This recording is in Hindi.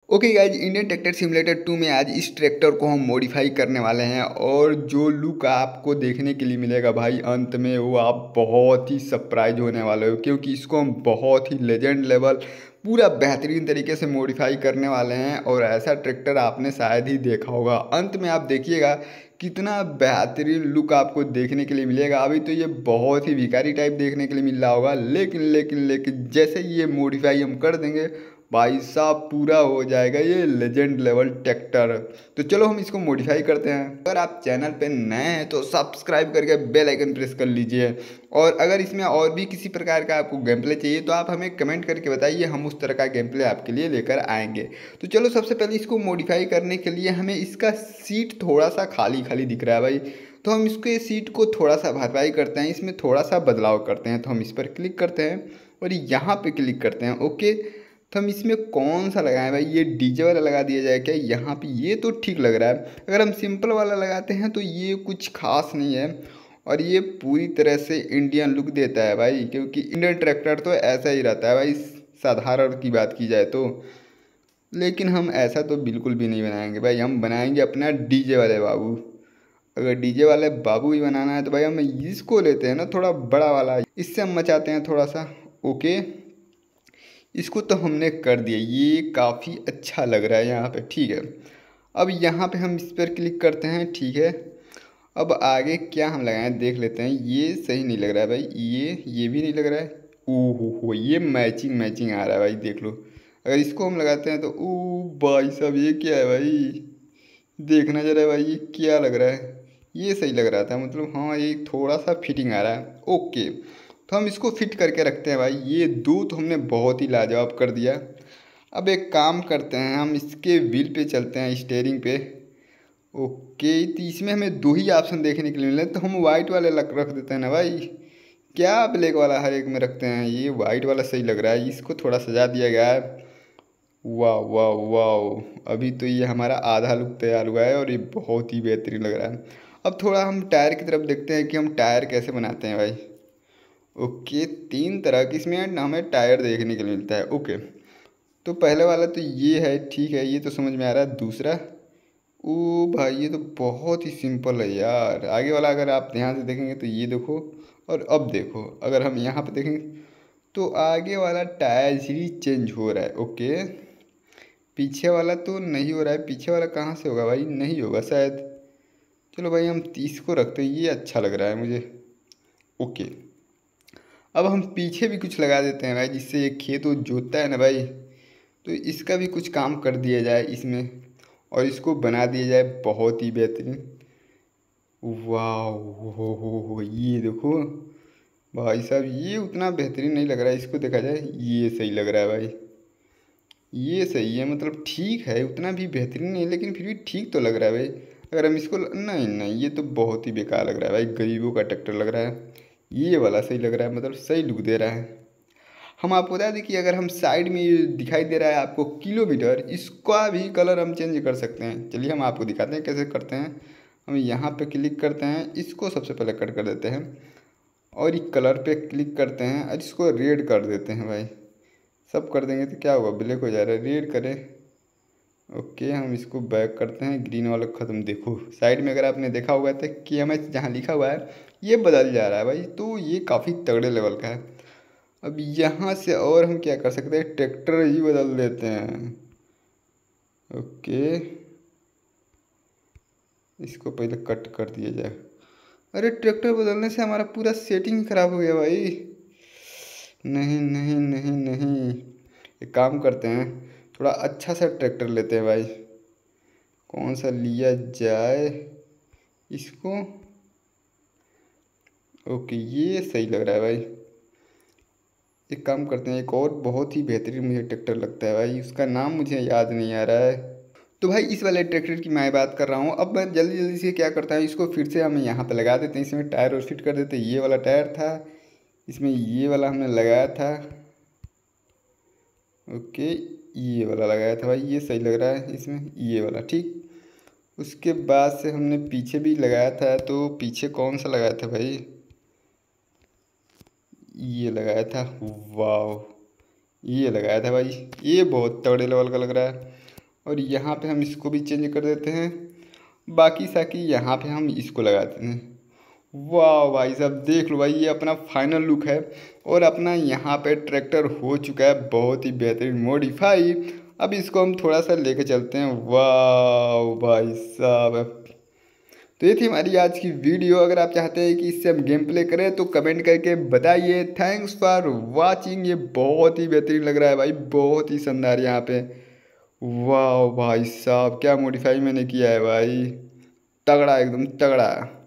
Okay guys, Indian tractor simulator 2 में आज इस ट्रैक्टर को हम मॉडिफाई करने वाले हैं और जो लुक आपको देखने के लिए मिलेगा भाई अंत में, वो आप बहुत ही सरप्राइज होने वाले हो, क्योंकि इसको हम बहुत ही लेजेंड लेवल पूरा बेहतरीन तरीके से मॉडिफाई करने वाले हैं। और ऐसा ट्रैक्टर आपने शायद ही देखा होगा। अंत में आप देखिएगा कितना बेहतरीन लुक आपको देखने के लिए मिलेगा। अभी तो ये बहुत ही भिखारी टाइप देखने के लिए मिल रहा होगा, लेकिन जैसे ये मॉडिफाई हम कर देंगे भाई साहब, पूरा हो जाएगा ये लेजेंड लेवल ट्रैक्टर। तो चलो हम इसको मॉडिफाई करते हैं। अगर आप चैनल पे नए हैं तो सब्सक्राइब करके बेल आइकन प्रेस कर लीजिए। और अगर इसमें और भी किसी प्रकार का आपको गेम प्ले चाहिए तो आप हमें कमेंट करके बताइए, हम उस तरह का गेम प्ले आपके लिए लेकर आएंगे। तो चलो सबसे पहले इसको मॉडिफाई करने के लिए हमें इसका सीट थोड़ा सा खाली खाली दिख रहा है भाई, तो हम इसके सीट को थोड़ा सा भरपाई करते हैं, इसमें थोड़ा सा बदलाव करते हैं। तो हम इस पर क्लिक करते हैं और यहाँ पे क्लिक करते हैं। ओके, तो हम इसमें कौन सा लगाएं भाई? ये डीजे वाला लगा दिया जाए क्या यहाँ पे? ये तो ठीक लग रहा है। अगर हम सिंपल वाला लगाते हैं तो ये कुछ खास नहीं है और ये पूरी तरह से इंडियन लुक देता है भाई, क्योंकि इंडियन ट्रैक्टर तो ऐसा ही रहता है भाई, साधारण की बात की जाए तो। लेकिन हम ऐसा तो बिल्कुल भी नहीं बनाएंगे भाई, हम बनाएंगे अपना डीजे वाले बाबू। अगर डीजे वाले बाबू ही बनाना है तो भाई हम इसको लेते हैं ना, थोड़ा बड़ा वाला, इससे हम मचाते हैं थोड़ा सा। ओके, इसको तो हमने कर दिया, ये काफ़ी अच्छा लग रहा है यहाँ पे। ठीक है, अब यहाँ पे हम इस पर क्लिक करते हैं। ठीक है, अब आगे क्या हम लगाएं देख लेते हैं। ये सही नहीं लग रहा है भाई, ये भी नहीं लग रहा है। ओहो हो, ये मैचिंग मैचिंग आ रहा है भाई, देख लो। अगर इसको हम लगाते हैं तो ओ भाई साहब, ये क्या है भाई? देखना जरा भाई, ये क्या लग रहा है? ये सही लग रहा था, मतलब हाँ ये थोड़ा सा फिटिंग आ रहा है। ओके, तो हम इसको फिट करके रखते हैं भाई। ये दो तो हमने बहुत ही लाजवाब कर दिया। अब एक काम करते हैं, हम इसके व्हील पे चलते हैं, स्टीयरिंग पे। ओके, तो इसमें हमें दो ही ऑप्शन देखने के लिए मिले, तो हम वाइट वाले रख देते हैं ना भाई। क्या ब्लैक वाला हर एक में रखते हैं? ये वाइट वाला सही लग रहा है, इसको थोड़ा सजा दिया गया है। वाह वाह वाह, अभी तो ये हमारा आधा लुक तैयार हुआ है और ये बहुत ही बेहतरीन लग रहा है। अब थोड़ा हम टायर की तरफ देखते हैं कि हम टायर कैसे बनाते हैं भाई। ओके, तीन तरह की इसमें हमें टायर देखने के लिए मिलता है। ओके, तो पहले वाला तो ये है, ठीक है, ये तो समझ में आ रहा है। दूसरा, ओ भाई ये तो बहुत ही सिंपल है यार। आगे वाला अगर आप ध्यान से देखेंगे तो ये देखो, और अब देखो अगर हम यहाँ पे देखेंगे तो आगे वाला टायर ही चेंज हो रहा है। ओके, पीछे वाला तो नहीं हो रहा है। पीछे वाला कहाँ से होगा भाई? नहीं होगा शायद। चलो भाई हम 30 को रखते हैं, ये अच्छा लग रहा है मुझे। ओके, अब हम पीछे भी कुछ लगा देते हैं भाई, जिससे ये खेत वो जोतता है ना भाई, तो इसका भी कुछ काम कर दिया जाए इसमें और इसको बना दिया जाए बहुत ही बेहतरीन। वाह, हो ये देखो भाई साहब, ये उतना बेहतरीन नहीं लग रहा है। इसको देखा जाए, ये सही लग रहा है भाई, ये सही है, मतलब ठीक है, उतना भी बेहतरीन नहीं लेकिन फिर भी ठीक तो लग रहा है भाई। अगर हम इसको नहीं नहीं, ये तो बहुत ही बेकार लग रहा है भाई, गरीबों का ट्रैक्टर लग रहा है। ये वाला सही लग रहा है, मतलब सही लुक दे रहा है। हम आपको बता दें कि अगर हम साइड में ये दिखाई दे रहा है आपको किलोमीटर, इसका भी कलर हम चेंज कर सकते हैं। चलिए हम आपको दिखाते हैं कैसे करते हैं। हम यहाँ पे क्लिक करते हैं, इसको सबसे पहले कट कर देते हैं और ये कलर पे क्लिक करते हैं और इसको रेड कर देते हैं भाई। सब कर देंगे तो क्या होगा? ब्लैक हो जा रहा है, रेड करें। ओके, हम इसको बैक करते हैं, ग्रीन वाला ख़त्म। देखो साइड में अगर आपने देखा हुआ था कि हमें जहाँ लिखा हुआ है ये बदल जा रहा है भाई, तो ये काफ़ी तगड़े लेवल का है। अब यहाँ से और हम क्या कर सकते हैं? ट्रैक्टर ही बदल देते हैं। ओके, इसको पहले कट कर दिया जाए। अरे ट्रैक्टर बदलने से हमारा पूरा सेटिंग खराब हो गया भाई। नहीं नहीं नहीं नहीं, एक काम करते हैं, थोड़ा अच्छा सा ट्रैक्टर लेते हैं भाई। कौन सा लिया जाए इसको? ओके, ये सही लग रहा है भाई। एक काम करते हैं, एक और बहुत ही बेहतरीन मुझे ट्रैक्टर लगता है भाई, उसका नाम मुझे याद नहीं आ रहा है। तो भाई इस वाले ट्रैक्टर की मैं बात कर रहा हूँ। अब मैं जल्दी जल्दी से क्या करता हूँ, इसको फिर से हम यहाँ पे लगा देते हैं, इसमें टायर और फिट कर देते हैं। ये वाला टायर था, इसमें ये वाला हमने लगाया था। ओके, ये वाला लगाया था भाई, ये सही लग रहा है इसमें, ये वाला ठीक। उसके बाद से हमने पीछे भी लगाया था, तो पीछे कौन सा लगाया था भाई? ये लगाया था। वाह, ये लगाया था भाई, ये बहुत तगड़े लेवल का लग रहा है। और यहाँ पे हम इसको भी चेंज कर देते हैं। बाकी साकी यहाँ पे हम इसको लगाते हैं। वाह भाई साहब देख लो भाई, ये अपना फाइनल लुक है और अपना यहाँ पे ट्रैक्टर हो चुका है बहुत ही बेहतरीन मॉडिफाई। अब इसको हम थोड़ा सा लेके चलते हैं। वाह भाई साहब, तो ये थी हमारी आज की वीडियो। अगर आप चाहते हैं कि इससे हम गेम प्ले करें तो कमेंट करके बताइए। Thanks for watching. ये बहुत ही बेहतरीन लग रहा है भाई, बहुत ही शानदार यहाँ पे। वाह भाई साहब क्या मॉडिफाई मैंने किया है भाई, तगड़ा एकदम तगड़ा।